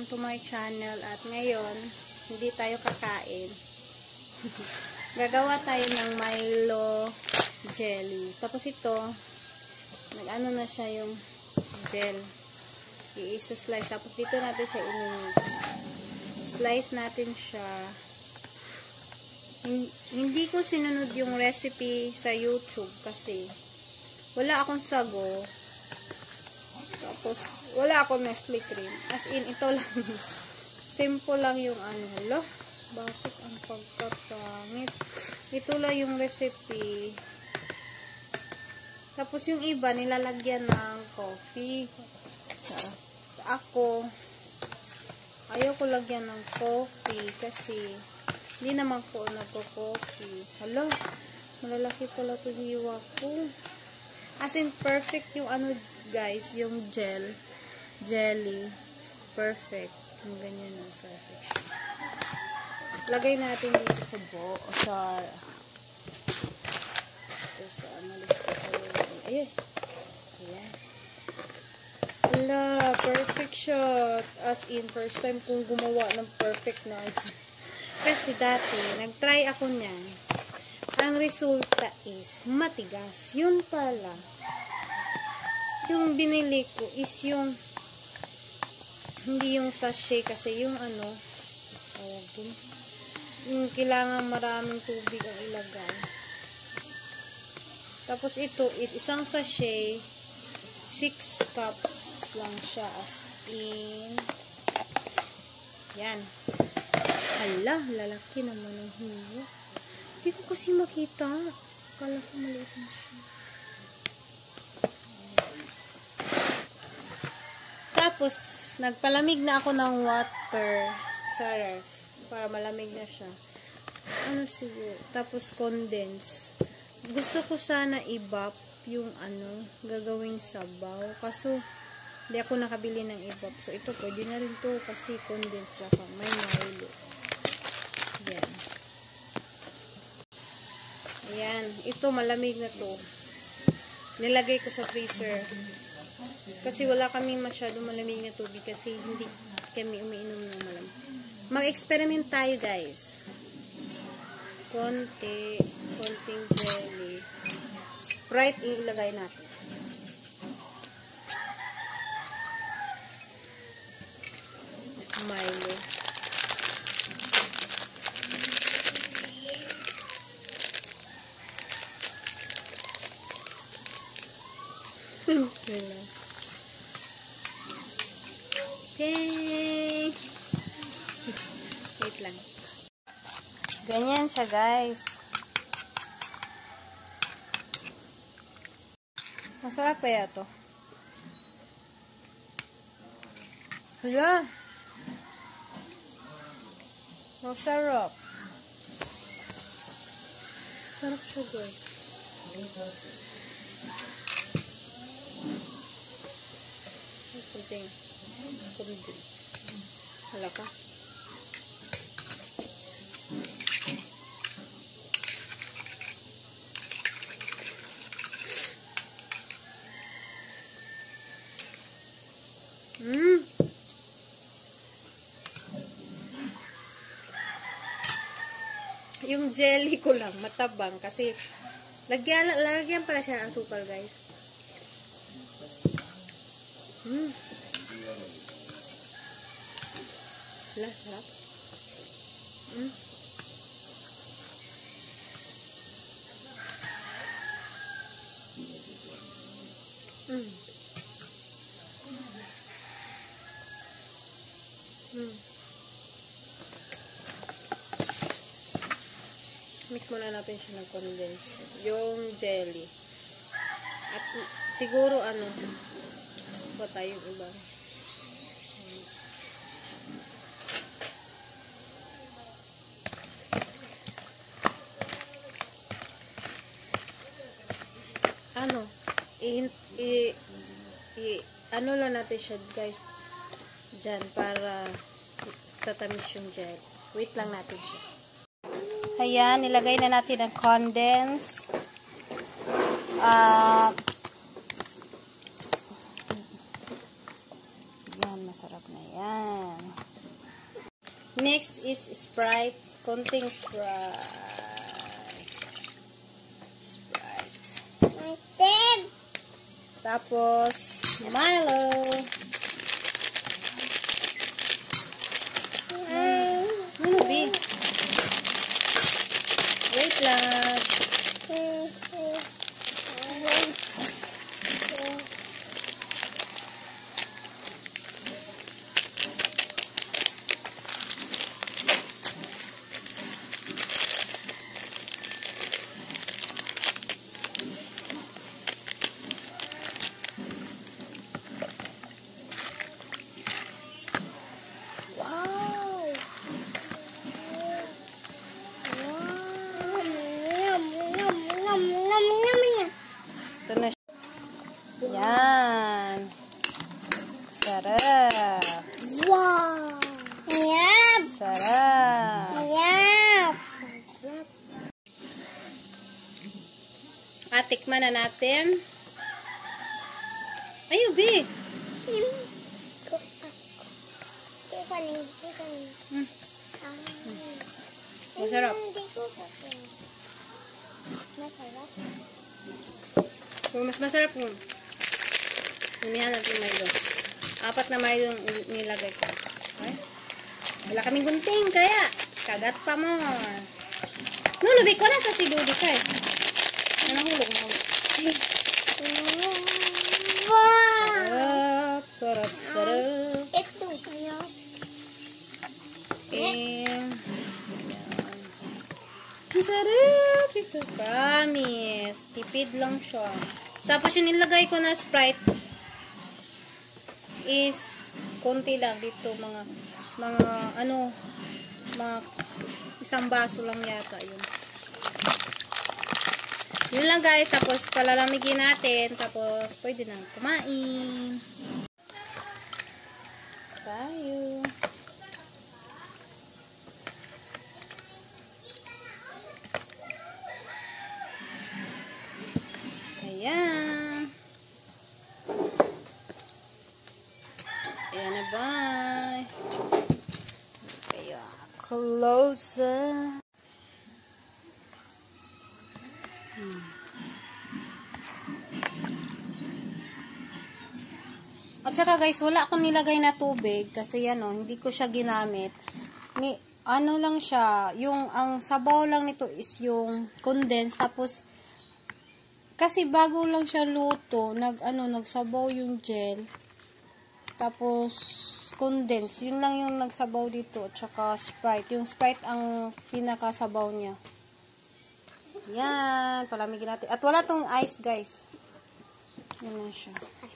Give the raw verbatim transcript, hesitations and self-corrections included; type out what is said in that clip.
welcome to my channel. At ngayon, hindi tayo kakain. Gagawa tayo ng Milo jelly. Tapos ito, nag-ano na siya yung gel. I-slice. Tapos dito natin siya i-mix. Slice natin siya. Hindi ko sinunod yung recipe sa YouTube kasi wala akong sago. Tapos, wala akong Nestle cream. As in, ito lang. Simple lang yung ano. Hala, bakit ang pagkapangit? Ito lang yung recipe. Tapos, yung iba, nilalagyan ng coffee. Ako, ayaw ko lagyan ng coffee kasi hindi naman ko nagko-coffee. Hala, malalaki pala ito hiwa ko. As in, perfect yung ano, guys, yung gel, jelly, perfect. Yung ganyan ang perfect. Lagay natin dito sa bo, o sa, ito sa, analis ko sa, ayun, ayan. Hala, perfect shot. As in, first time kong gumawa ng perfect na. Kasi dati, nag-try ako niyan. Ang resulta is, matigas. Yun pala. Yung binili ko is yung hindi yung sachet kasi yung ano oh, yung kailangan maraming tubig ang ilagay. Tapos ito is isang sachet six cups lang siya as in yan. Hala, lalaki naman ang hiwa. Hindi ko kasi makita. Kala ko maliit na siya. Tapos, nagpalamig na ako ng water sa ref para malamig na siya. Ano siguro? Tapos, condense. Gusto ko sana i-bop yung ano, gagawing sabaw. Kaso, hindi ako nakabili ng i-bop. So, ito pwede na rin to kasi condense saka may Milo. Yan. Ayan. Ito, malamig na to. Nilagay ko sa freezer. Kasi wala kami masyado malamig na tubig kasi hindi kami umiinom ng malamig. Mag-experiment tayo, guys. Konti, konting jelly. Sprite ilagay natin. Milo. Okay. Wait lang. Ganyan siya, guys. Masarap kaya to. Hala. Masarap. Sarap siya, guys. Kunting kunting hala ka mm. Yung jelly ko lang matabang kasi lagyan, lagyan pala siya ng asukal, guys. Hmm. Hala, sarap. Hmm. Hmm. Hmm. Mix muna natin siya ng condense. Yung jelly. At siguro ano, pa tayo iba. Ano? I, i, i ano lang natin siya, guys. Diyan para tatamis yung gel. Wait lang natin siya. Ayan, nilagay na natin ang condense. Ah, uh, yan, masarap na yan. Next is Sprite. Konting Sprite. Sprite. Tapos, Milo. Hmm. Ano, B? Wait lang. Ito na siya. Yan. Sarap. Wow! Yep! Sarap. Yep! At tikman na natin. Ayun, B. Hmm. Masarap. Masarap. Kung mas masarap kung umihan natin Milo. Apat na Milo yung nilagay ko. Okay? Wala kaming gunting, kaya kagat pa mo. Nunubik ko na sa si Dudi ka eh. Nanahulog mo. Wow! Sarap, sarap, sarap. Ito. Ayan. And, ang sarap ito. Promise. Tipid lang siya. Tapos yung nilagay ko na Sprite is konti lang dito. Mga, mga, ano, mga isang baso lang yata yun. Yun lang guys. Tapos palalamigin natin. Tapos pwede nang kumain. Tayo. Ayan. Ayan na, bye. Kaya, closer. Hmm. At saka guys, wala akong nilagay na tubig kasi ano, hindi ko siya ginamit. Ni, ano lang siya, yung ang sabaw lang nito is yung condensed, tapos kasi bago lang siya luto, nag ano, nagsabaw yung gel. Tapos condense, yun lang yung nagsabaw dito, at saka Sprite. Yung Sprite ang pinakasabaw niya. Yan, palamigin natin. At wala tong ice, guys. Yan na siya.